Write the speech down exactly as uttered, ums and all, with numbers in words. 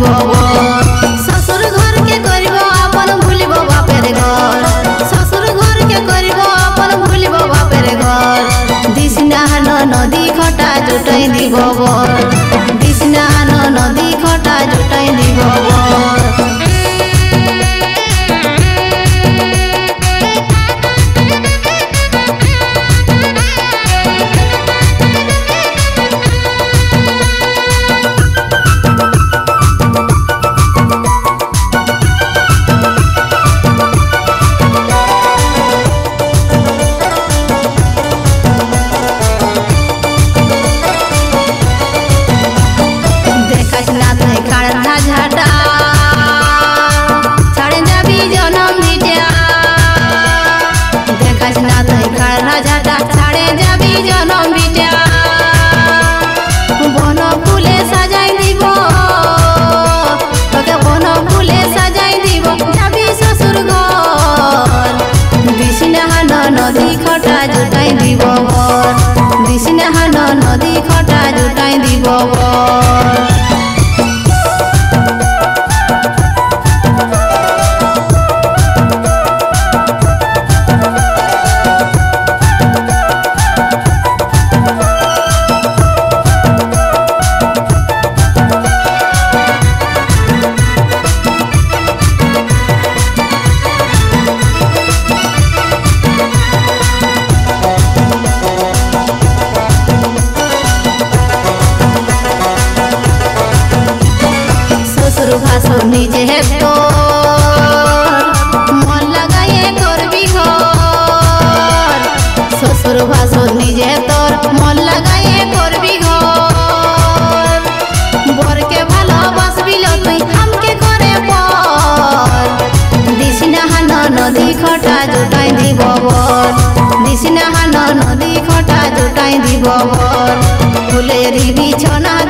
ससुर घर के करिब अपन भूलिब बापेर घर ससुर घर के करिब अपन भूलिब बापेर घर दिसनाहन नदी खटा जुटाई দিব बर दिसनाहन नदी खटा जुटाई দিব बर नदी खटा जुटाई দিব बर दिसनाहन नदी खटा जुटाई দিব बर भासुर निजे है तो मन लगाए करबी घर ससुर भासुर निजे तोर मन लगाए करबी घर बर के भालोबासबी तुई हमके करे पर दिसनाहन नदी खटा जुटाई দিব बर दिसनाहन नदी खटा जुटाई দিব बर फुलेरी बिछना